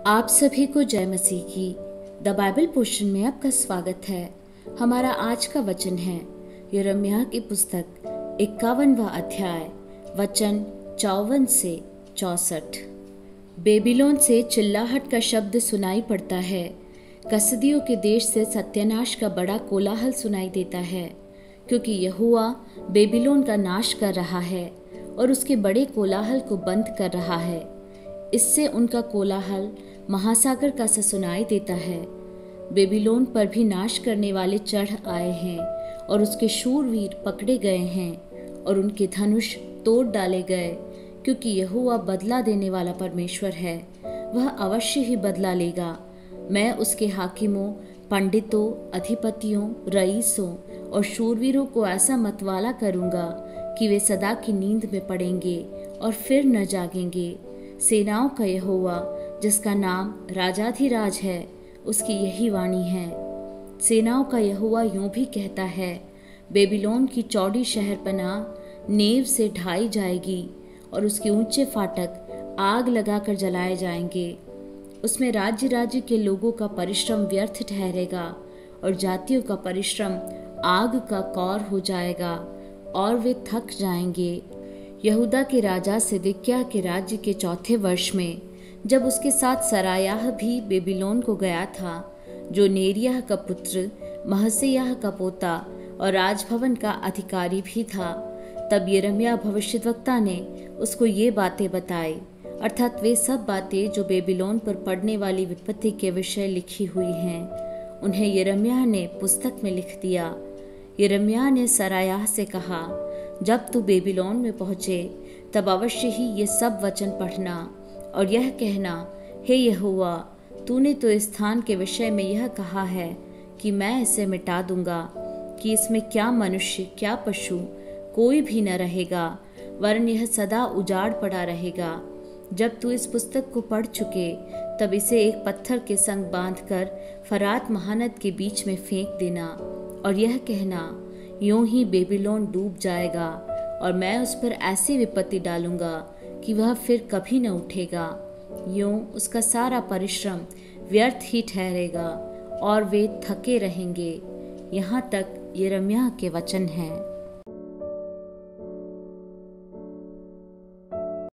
आप सभी को जय मसीह की द बाइबल पोर्शन में आपका स्वागत है। हमारा आज का वचन है यिर्मयाह की पुस्तक 51वां अध्याय वचन 54 से 64। बेबीलोन से चिल्लाहट का शब्द सुनाई पड़ता है। कसदियों के देश से सत्यानाश का बड़ा कोलाहल सुनाई देता है, क्योंकि यहोवा बेबीलोन का नाश कर रहा है और उसके बड़े कोलाहल को बंद कर रहा है। इससे उनका कोलाहल महासागर का सा सुनाई देता है। बेबीलोन पर भी नाश करने वाले चढ़ आए हैं और उसके शूरवीर पकड़े गए हैं और उनके धनुष तोड़ डाले गए, क्योंकि यहोवा बदला देने वाला परमेश्वर है। वह अवश्य ही बदला लेगा। मैं उसके हाकिमों, पंडितों, अधिपतियों, रईसों और शूरवीरों को ऐसा मतवाला करूंगा कि वे सदा की नींद में पड़ेंगे और फिर न जागेंगे। सेनाओं का यहोवा, जिसका नाम राजाधिराज है, उसकी यही वाणी है। सेनाओं का यहोवा यूं भी कहता है, बेबीलोन की चौड़ी शहरपनाह नेव से ढाई जाएगी और उसके ऊंचे फाटक आग लगाकर जलाए जाएंगे। उसमें राज्य राज्य के लोगों का परिश्रम व्यर्थ ठहरेगा और जातियों का परिश्रम आग का कौर हो जाएगा और वे थक जाएंगे। यहूदा के राजा सिदकिय्याह के राज्य के चौथे वर्ष में, जब उसके साथ सरायाह भी बेबीलोन को गया था, जो नेरिय्याह का पुत्र, महसेयाह का पोता और राजभवन का अधिकारी भी था, तब यिर्मयाह भविष्यद्वक्ता ने उसको ये बातें बताई, अर्थात वे सब बातें जो बेबीलोन पर पड़ने वाली विपत्ति के विषय लिखी हुई हैं। उन्हें यिर्मयाह ने पुस्तक में लिख दिया। यिर्मयाह ने सरायाह से कहा, जब तू बेबीलोन में पहुंचे तब अवश्य ही ये सब वचन पढ़ना और यह कहना, हे यहोवा, तूने तो इस स्थान के विषय में यह कहा है कि मैं इसे मिटा दूंगा, कि इसमें क्या मनुष्य क्या पशु कोई भी न रहेगा, वरन यह सदा उजाड़ पड़ा रहेगा। जब तू इस पुस्तक को पढ़ चुके तब इसे एक पत्थर के संग बांधकर फरात महानद के बीच में फेंक देना और यह कहना, यूं ही बेबीलोन डूब जाएगा और मैं उस पर ऐसी विपत्ति डालूंगा कि वह फिर कभी न उठेगा। यूं उसका सारा परिश्रम व्यर्थ ही ठहरेगा और वे थके रहेंगे। यहाँ तक यिर्मयाह के वचन हैं।